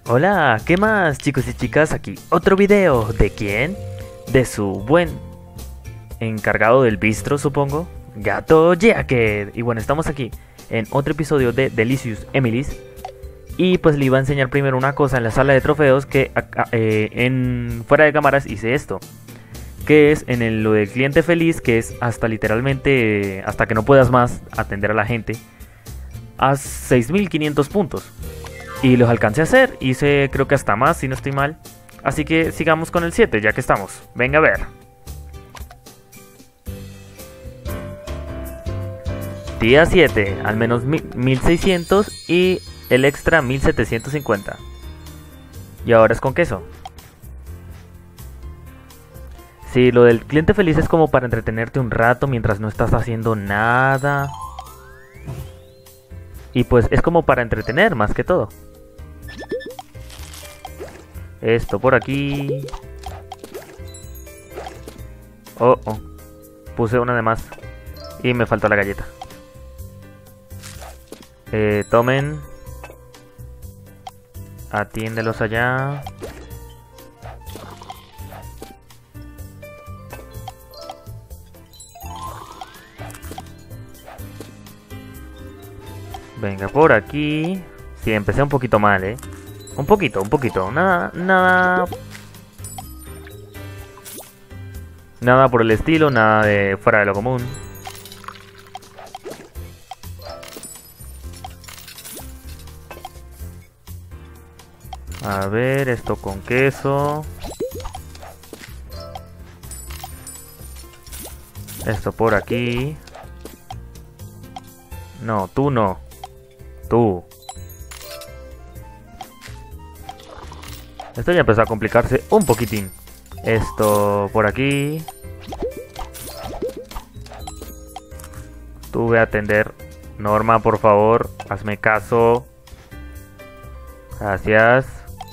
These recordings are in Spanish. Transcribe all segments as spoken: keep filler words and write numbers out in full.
Hola, ¿qué más chicos y chicas? Aquí otro video. ¿De quién? De su buen encargado del bistro, supongo. Gato Jacket. Y bueno, estamos aquí en otro episodio de Delicious Emily's. Y pues le iba a enseñar primero una cosa en la sala de trofeos que eh, en fuera de cámaras hice esto. Que es en el, lo del cliente feliz, que es hasta literalmente, hasta que no puedas más atender a la gente, a seis mil quinientos puntos. Y los alcancé a hacer, hice creo que hasta más si no estoy mal. Así que sigamos con el siete ya que estamos. Venga a ver. Día siete, al menos mil seiscientos y el extra mil setecientos cincuenta. Y ahora es con queso. Sí, lo del cliente feliz es como para entretenerte un rato mientras no estás haciendo nada. Y pues es como para entretener más que todo. Esto por aquí. Oh, oh. Puse una de más. Y me faltó la galleta. Eh, tomen. Atiéndelos allá. Venga, por aquí. Sí, empecé un poquito mal, ¿eh? Un poquito, un poquito. Nada, nada... Nada por el estilo, nada de fuera de lo común. A ver, esto con queso. Esto por aquí. No, tú no. Tú. Esto ya empezó a complicarse un poquitín. Esto por aquí. Tú ve a atender. Norma, por favor, hazme caso. Gracias.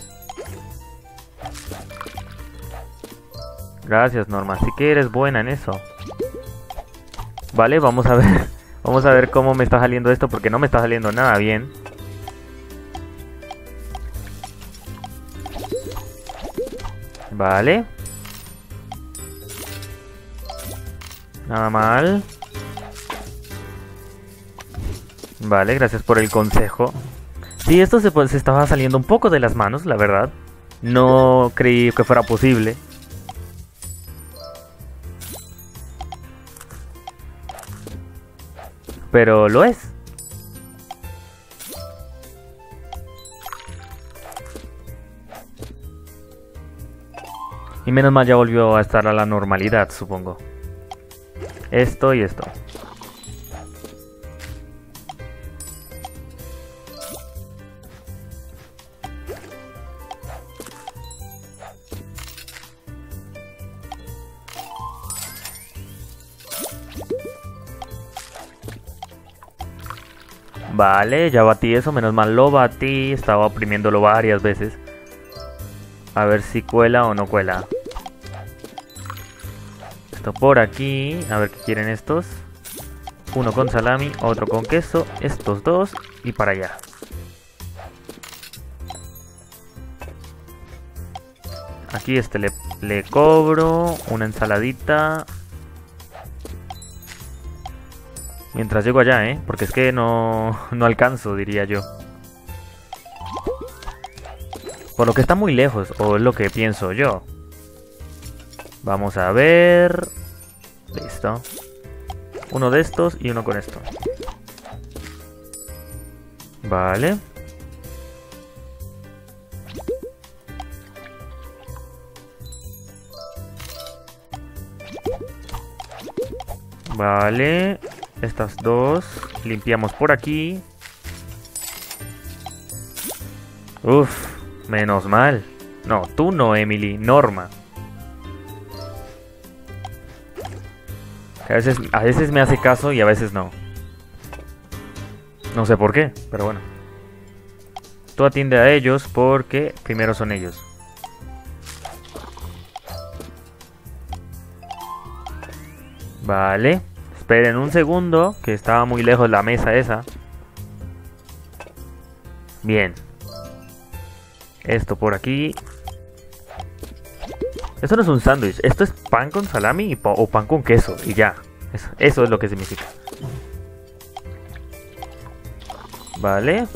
Gracias, Norma. Sí que eres buena en eso. Vale, vamos a ver. Vamos a ver cómo me está saliendo esto, porque no me está saliendo nada bien. Vale. Nada mal. Vale, gracias por el consejo. Sí, esto se, pues, se estaba saliendo un poco de las manos, la verdad. No creí que fuera posible. Pero lo es. Y menos mal ya volvió a estar a la normalidad, supongo. Esto y esto. Vale, ya batí eso, menos mal lo batí. Estaba oprimiéndolo varias veces. A ver si cuela o no cuela. Esto por aquí. A ver qué quieren estos. Uno con salami, otro con queso. Estos dos y para allá. Aquí este le, le cobro. Una ensaladita. Mientras llego allá, ¿eh? Porque es que no, no alcanzo, diría yo. Por lo que está muy lejos, o es lo que pienso yo. Vamos a ver... Listo. Uno de estos y uno con esto. Vale. Vale. Estas dos. Limpiamos por aquí. Uf, menos mal. No, tú no, Emily. Norma. A veces, a veces me hace caso y a veces no. No sé por qué, pero bueno. Tú atiende a ellos porque primero son ellos. Vale. Esperen un segundo, que estaba muy lejos la mesa esa. Bien. Esto por aquí. Esto no es un sándwich, esto es pan con salami y pa o pan con queso y ya. Eso, eso es lo que significa. Vale.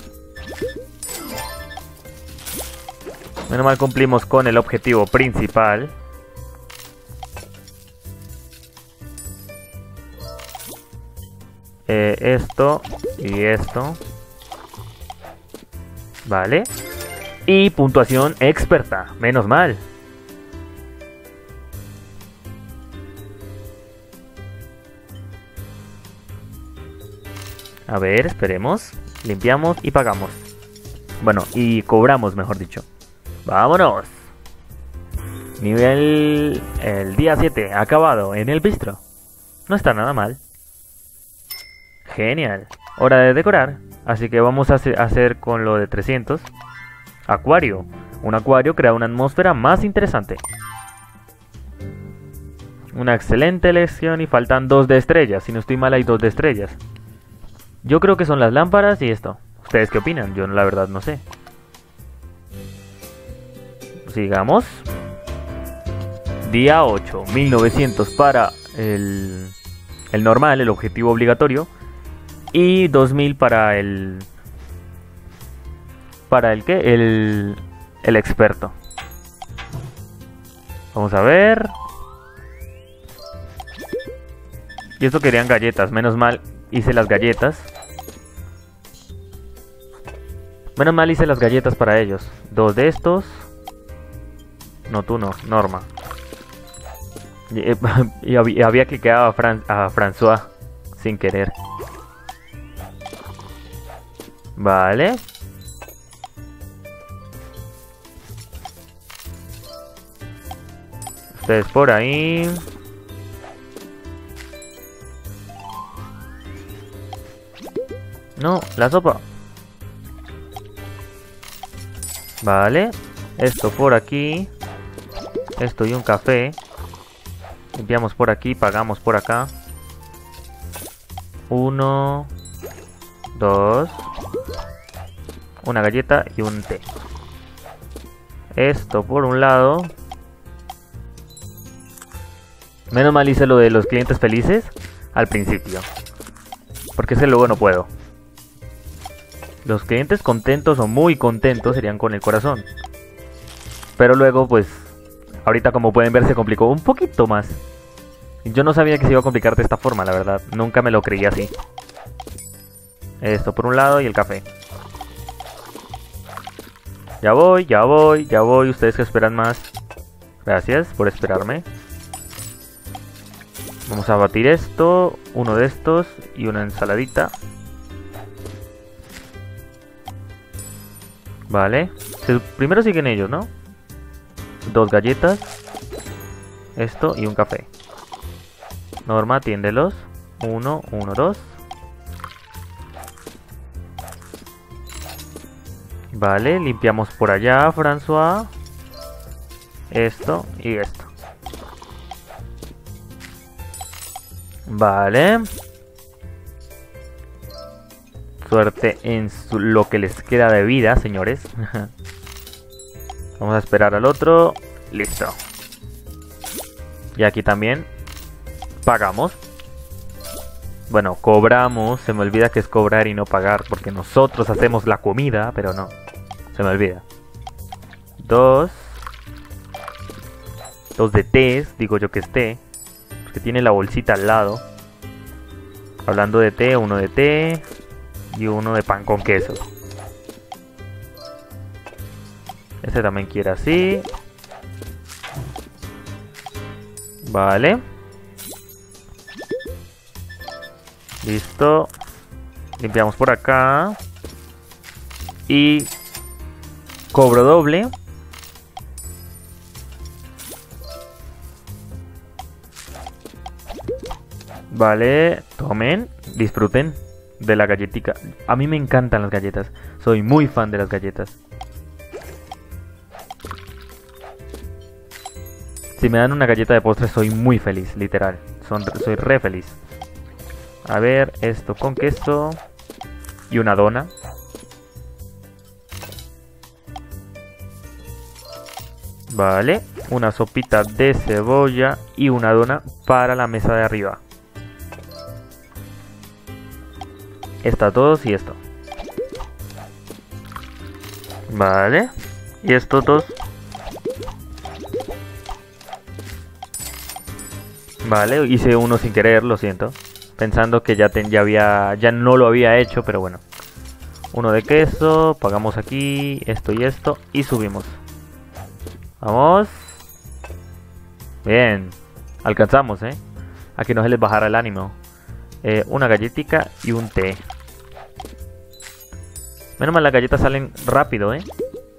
Menos mal cumplimos con el objetivo principal. Eh, esto y esto. Vale. Y puntuación experta, menos mal. A ver, esperemos. Limpiamos y pagamos. Bueno, y cobramos, mejor dicho. ¡Vámonos! Nivel... El día siete, acabado en el bistro. No está nada mal. Genial. Hora de decorar. Así que vamos a hacer con lo de trescientos. Acuario. Un acuario crea una atmósfera más interesante. Una excelente elección y faltan dos de estrellas. Si no estoy mal hay dos de estrellas. Yo creo que son las lámparas y esto. ¿Ustedes qué opinan? Yo la verdad no sé. Sigamos. Día ocho. mil novecientos para el, el normal, el objetivo obligatorio. Y dos mil para el... ¿Para el qué? El, el experto. Vamos a ver. Y esto querían galletas. Menos mal hice las galletas. Menos mal hice las galletas para ellos. Dos de estos. No, tú no, Norma. Y, y había, había que quedar a, Fran, a François sin querer. Vale. Ustedes por ahí. No, la sopa. Vale. Esto por aquí. Esto y un café. Limpiamos por aquí, pagamos por acá. Uno. Dos. Una galleta y un té. Esto por un lado. Menos mal hice lo de los clientes felices al principio. Porque ese luego no puedo. Los clientes contentos o muy contentos serían con el corazón. Pero luego pues... Ahorita como pueden ver se complicó un poquito más. Yo no sabía que se iba a complicar de esta forma, la verdad. Nunca me lo creí así. Esto por un lado y el café. Ya voy, ya voy, ya voy. Ustedes que esperan más. Gracias por esperarme. Vamos a batir esto. Uno de estos y una ensaladita. Vale. Primero siguen ellos, ¿no? Dos galletas. Esto y un café. Norma, atiéndelos. Uno, uno, dos. Vale, limpiamos por allá, François. Esto y esto. Vale. Suerte en su, lo que les queda de vida, señores. Vamos a esperar al otro. Listo. Y aquí también pagamos. Bueno, cobramos. Se me olvida que es cobrar y no pagar, porque nosotros hacemos la comida, pero no. Se me olvida. Dos. Dos de té, digo yo que es té. Porque tiene la bolsita al lado. Hablando de té, uno de té. Y uno de pan con queso. Este también quiere así. Vale. Listo. Limpiamos por acá. Y cobro doble. Vale, tomen, disfruten de la galletica. A mí me encantan las galletas. Soy muy fan de las galletas. Si me dan una galleta de postre soy muy feliz, literal. Son, soy re feliz. A ver, esto con queso. Y una dona. Vale, una sopita de cebolla y una dona para la mesa de arriba. Está todo y esto. Vale, y estos dos. Vale, hice uno sin querer, lo siento. Pensando que ya, ten, ya, había, ya no lo había hecho, pero bueno. Uno de queso, pagamos aquí, esto y esto, y subimos. Vamos. Bien, alcanzamos, eh. A que no se les bajara el ánimo. Eh, una galletita y un té. Menos mal las galletas salen rápido, eh.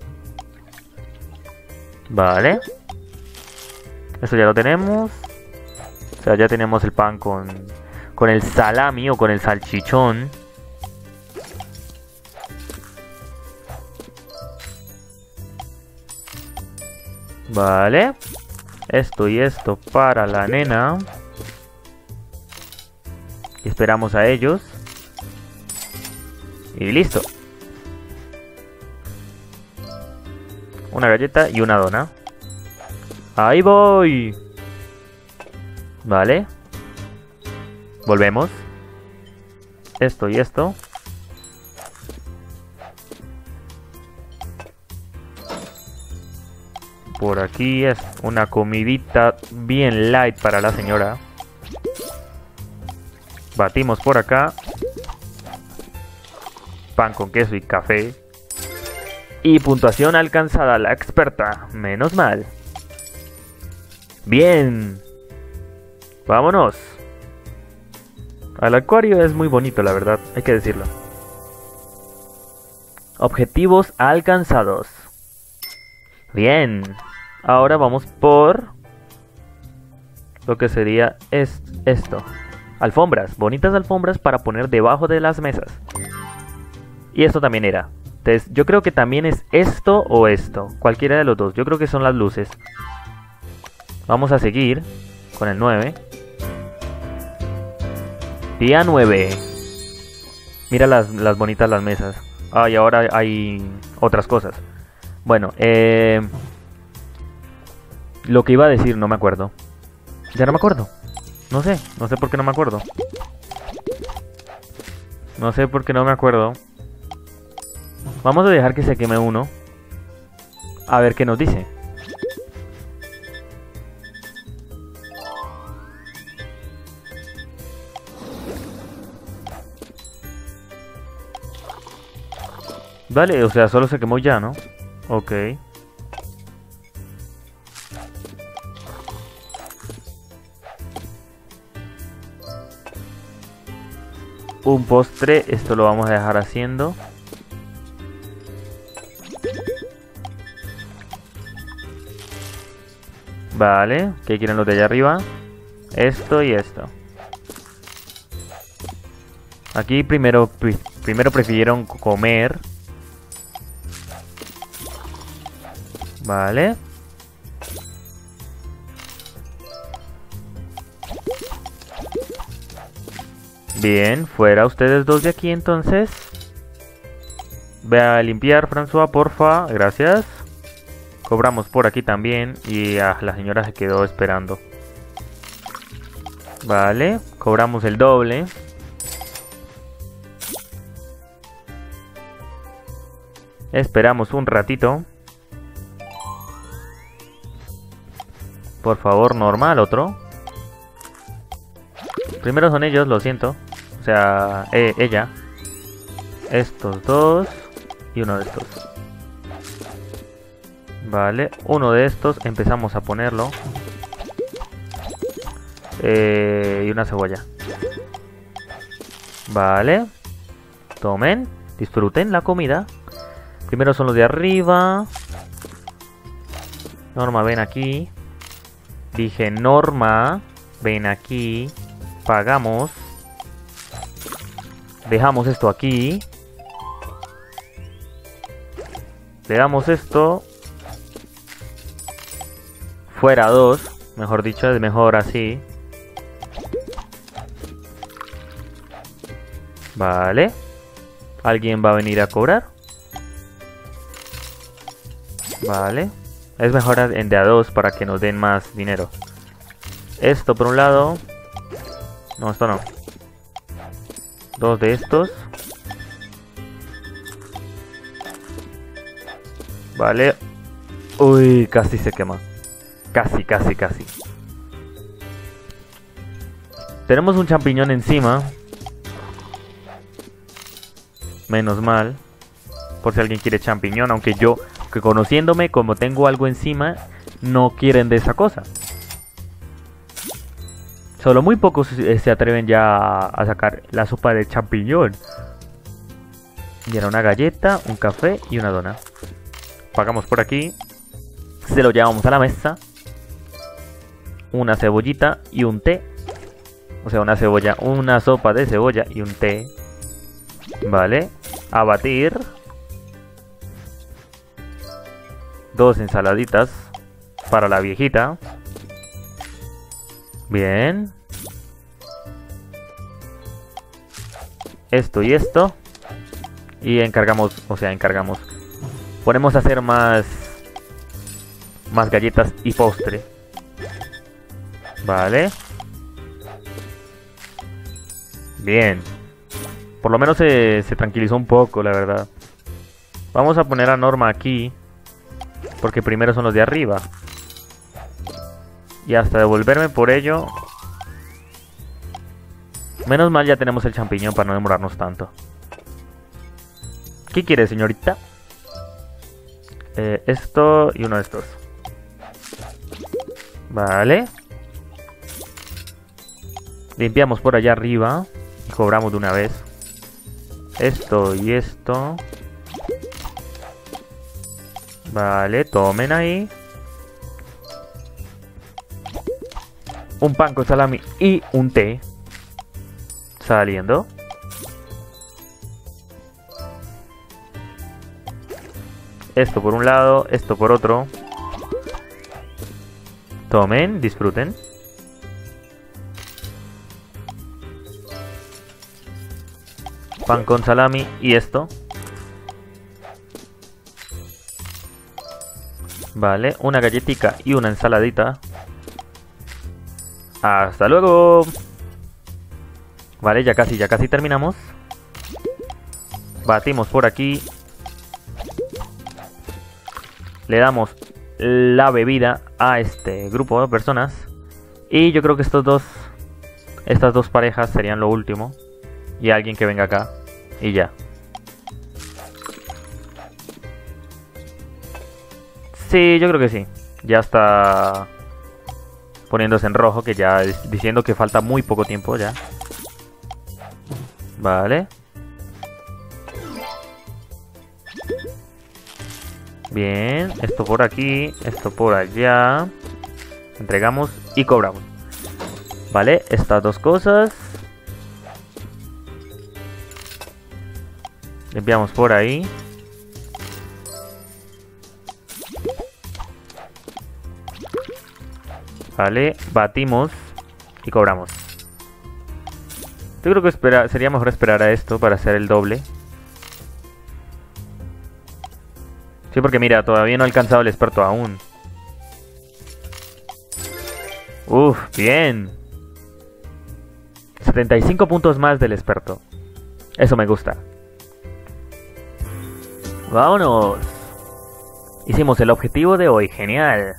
Vale. Esto ya lo tenemos. O sea, ya tenemos el pan con, con el salami o con el salchichón. Vale. Esto y esto para la nena. Y esperamos a ellos. Y listo. Una galleta y una dona. ¡Ahí voy! Vale. Volvemos. Esto y esto. Por aquí es una comidita bien light para la señora. Batimos por acá. Pan con queso y café. Y puntuación alcanzada, la experta. Menos mal. Bien. Vámonos. El acuario es muy bonito, la verdad. Hay que decirlo. Objetivos alcanzados. Bien. Ahora vamos por lo que sería es esto. Alfombras. Bonitas alfombras para poner debajo de las mesas. Y esto también era. Entonces, yo creo que también es esto o esto. Cualquiera de los dos. Yo creo que son las luces. Vamos a seguir con el nueve. Día nueve. Mira las, las bonitas las mesas. Ah, y ahora hay otras cosas. Bueno, eh... lo que iba a decir no me acuerdo. Ya no me acuerdo. No sé, no sé por qué no me acuerdo. No sé por qué no me acuerdo. Vamos a dejar que se queme uno. A ver qué nos dice. Vale, o sea, solo se quemó ya, ¿no? Ok. Un postre, esto lo vamos a dejar haciendo. Vale, ¿qué quieren los de allá arriba? Esto y esto. Aquí primero, primero prefirieron comer. Vale. Bien, fuera ustedes dos de aquí entonces. Ve a limpiar, François, porfa. Gracias. Cobramos por aquí también. Y ah, la señora se quedó esperando. Vale, cobramos el doble. Esperamos un ratito. Por favor, normal, otro. Primero son ellos, lo siento. O sea, eh, ella. Estos dos. Y uno de estos. Vale, uno de estos empezamos a ponerlo. Eh, y una cebolla. Vale. Tomen, disfruten la comida. Primero son los de arriba. Norma, ven aquí. Dije, Norma, ven aquí. Pagamos. Dejamos esto aquí. Le damos esto. Fuera dos. Mejor dicho, es mejor así. Vale. ¿Alguien va a venir a cobrar? Vale. Es mejor en de a dos para que nos den más dinero. Esto por un lado. No, esto no. Dos de estos. Vale. Uy, casi se quema. Casi, casi, casi. Tenemos un champiñón encima. Menos mal. Por si alguien quiere champiñón. Aunque yo, que conociéndome, como tengo algo encima, no quieren de esa cosa. Solo muy pocos se atreven ya a sacar la sopa de champiñón. Y era una galleta, un café y una dona. Pagamos por aquí. Se lo llevamos a la mesa. Una cebollita y un té. O sea, una cebolla, una sopa de cebolla y un té. Vale. A batir. Dos ensaladitas para la viejita. Bien. Esto y esto. Y encargamos, o sea, encargamos. Ponemos a hacer más más galletas y postre. Vale. Bien. Por lo menos se, se tranquilizó un poco, la verdad. Vamos a poner a Norma aquí. Porque primero son los de arriba. Y hasta devolverme por ello. Menos mal ya tenemos el champiñón para no demorarnos tanto. ¿Qué quiere, señorita? Eh, esto y uno de estos. Vale. Limpiamos por allá arriba. Y cobramos de una vez. Esto y esto. Vale, tomen ahí. Un pan con salami y un té. Saliendo. Esto por un lado, esto por otro. Tomen, disfruten. Pan con salami y esto. Vale, una galletita y una ensaladita. Hasta luego. Vale, ya casi, ya casi terminamos. Batimos por aquí. Le damos la bebida a este grupo de personas. Y yo creo que estos dos, estas dos parejas serían lo último. Y alguien que venga acá. Y ya. Sí, yo creo que sí. Ya está poniéndose en rojo, que ya es diciendo que falta muy poco tiempo ya. Vale. Bien, esto por aquí, esto por allá. Entregamos y cobramos. Vale, estas dos cosas. Limpiamos por ahí. Vale, batimos y cobramos. Yo creo que espera, sería mejor esperar a esto para hacer el doble. Sí, porque mira, todavía no ha alcanzado el experto aún. Uf, bien. setenta y cinco puntos más del experto. Eso me gusta. ¡Vámonos! Hicimos el objetivo de hoy, genial.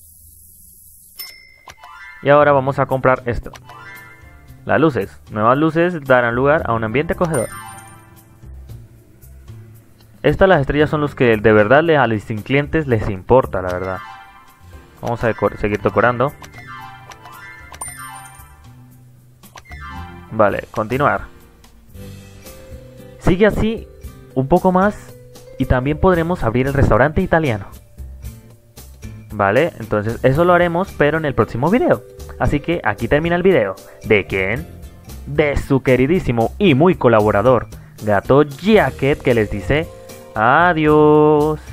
Y ahora vamos a comprar esto. Las luces. Nuevas luces darán lugar a un ambiente acogedor. Estas, las estrellas, son los que de verdad a los clientes les importa, la verdad. Vamos a decor seguir decorando. Vale, continuar. Sigue así un poco más y también podremos abrir el restaurante italiano. Vale, entonces eso lo haremos, pero en el próximo video. Así que aquí termina el video. ¿De quién? De su queridísimo y muy colaborador Gato Jacket, que les dice adiós.